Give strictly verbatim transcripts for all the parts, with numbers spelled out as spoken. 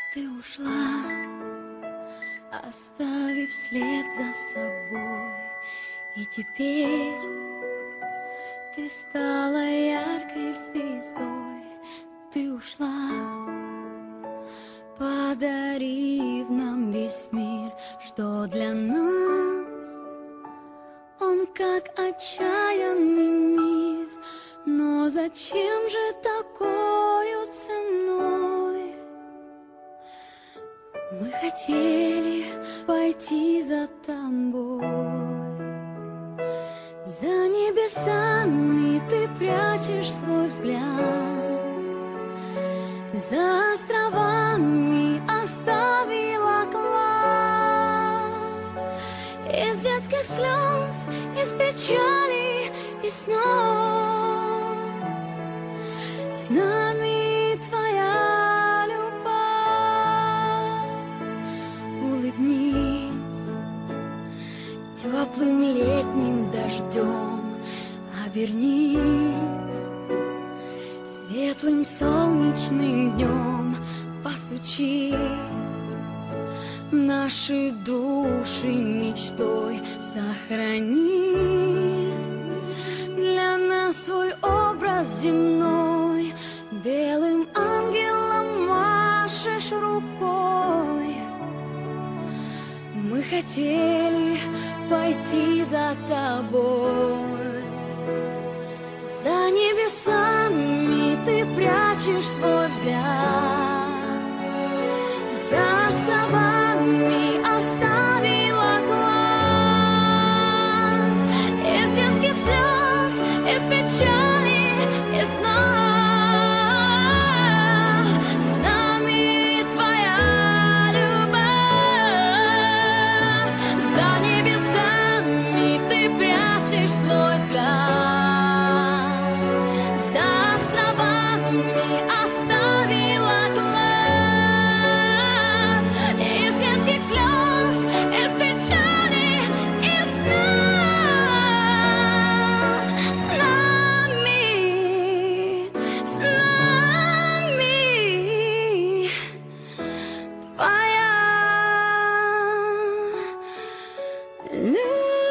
Ты ушла, оставив след за собой, и теперь ты стала яркой звездой. Ты ушла, подарив нам весь мир, что для нас он как отчаянный миф. Но зачем же такою ценой? Мы хотели пойти за тобой. За небесами ты прячешь свой взгляд, за островами оставила клад. Из детских слез, из печали и снов с нами твоя любовь. Улыбнись теплым летним дождем, обернись светлым солнечным днем. Постучи наши души мечтой, сохрани для нас свой образ земной. Белым ангелом машешь рукой. Мы хотели пойти за тобой. За небесами ты прячешь свой взгляд, за островами оставила клад. Из детских слез, из печали и снов с нами твоя любовь. За небесами ты прячешь свой взгляд, за островами оставила клад. Из детских слез, из печали и снов с нами, с нами твоя любовь.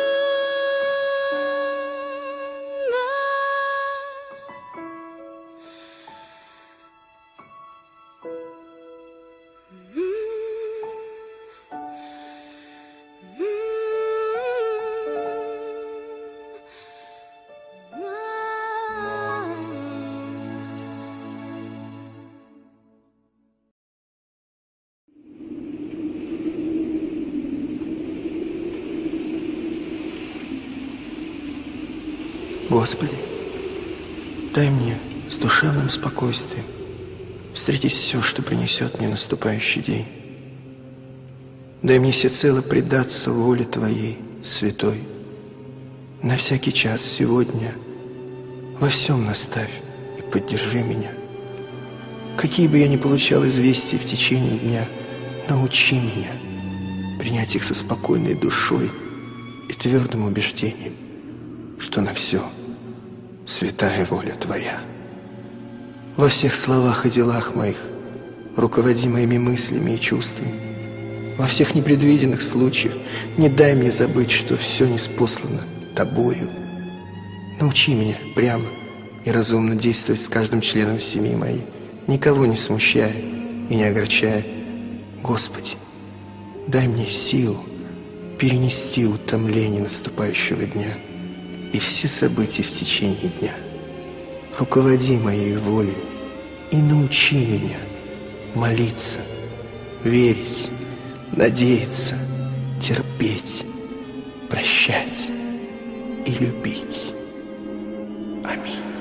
Господи, дай мне с душевным спокойствием встретить все, что принесет мне наступающий день. Дай мне всецело предаться воле Твоей, святой. На всякий час сегодня во всем наставь и поддержи меня. Какие бы я ни получал известия в течение дня, научи меня принять их со спокойной душой и твердым убеждением, что на все святая воля Твоя. Во всех словах и делах моих руководи моими мыслями и чувствами. Во всех непредвиденных случаях не дай мне забыть, что все ниспослано Тобою. Научи меня прямо и разумно действовать с каждым членом семьи моей, никого не смущая и не огорчая. Господи, дай мне силу перенести утомление наступающего дня и все события в течение дня. Руководи моей волей и научи меня молиться, верить, надеяться, терпеть, прощать и любить. Аминь.